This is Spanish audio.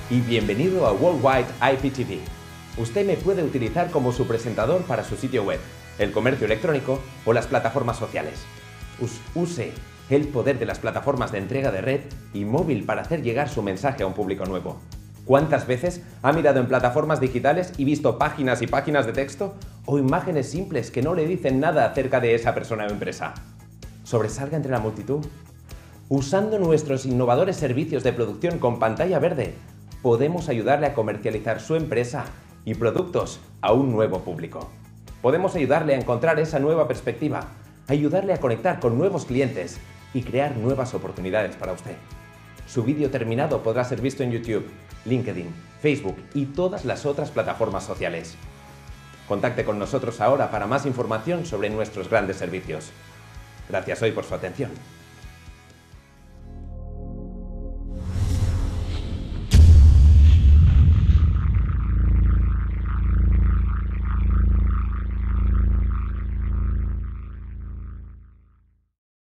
y bienvenido a Worldwide IPTV. Usted me puede utilizar como su presentador para su sitio web, el comercio electrónico o las plataformas sociales. Use el poder de las plataformas de entrega de red y móvil para hacer llegar su mensaje a un público nuevo. ¿Cuántas veces ha mirado en plataformas digitales y visto páginas y páginas de texto o imágenes simples que no le dicen nada acerca de esa persona o empresa? ¿Sobresalga entre la multitud? Usando nuestros innovadores servicios de producción con pantalla verde, podemos ayudarle a comercializar su empresa y productos a un nuevo público. Podemos ayudarle a encontrar esa nueva perspectiva, ayudarle a conectar con nuevos clientes y crear nuevas oportunidades para usted. Su vídeo terminado podrá ser visto en YouTube, LinkedIn, Facebook y todas las otras plataformas sociales. Contacte con nosotros ahora para más información sobre nuestros grandes servicios. Gracias hoy por su atención.